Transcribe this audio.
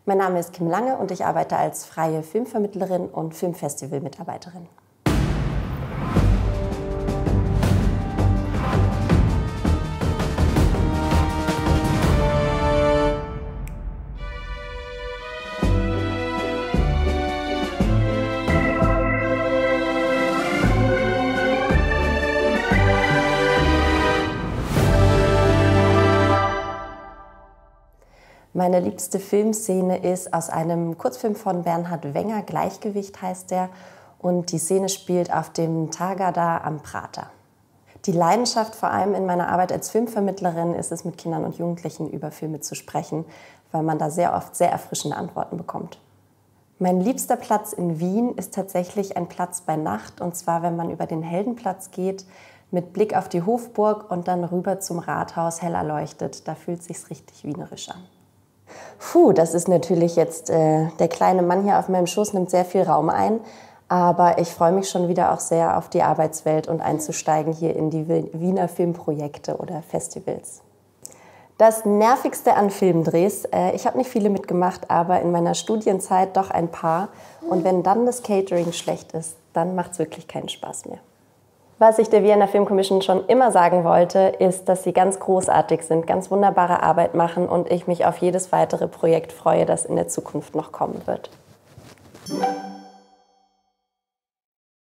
Mein Name ist Kim Lange und ich arbeite als freie Filmvermittlerin und Filmfestival-Mitarbeiterin. Meine liebste Filmszene ist aus einem Kurzfilm von Bernhard Wenger, Gleichgewicht heißt der, und die Szene spielt auf dem Tagada am Prater. Die Leidenschaft vor allem in meiner Arbeit als Filmvermittlerin ist es, mit Kindern und Jugendlichen über Filme zu sprechen, weil man da sehr oft sehr erfrischende Antworten bekommt. Mein liebster Platz in Wien ist tatsächlich ein Platz bei Nacht, und zwar wenn man über den Heldenplatz geht, mit Blick auf die Hofburg und dann rüber zum Rathaus, hell erleuchtet. Da fühlt es sich richtig wienerisch an. Das ist natürlich jetzt, der kleine Mann hier auf meinem Schoß nimmt sehr viel Raum ein, aber ich freue mich schon wieder auch sehr auf die Arbeitswelt und einzusteigen hier in die Wiener Filmprojekte oder Festivals. Das Nervigste an Filmdrehs, ich habe nicht viele mitgemacht, aber in meiner Studienzeit doch ein paar, und wenn dann das Catering schlecht ist, dann macht es wirklich keinen Spaß mehr. Was ich der Vienna Film Commission schon immer sagen wollte, ist, dass sie ganz großartig sind, ganz wunderbare Arbeit machen und ich mich auf jedes weitere Projekt freue, das in der Zukunft noch kommen wird.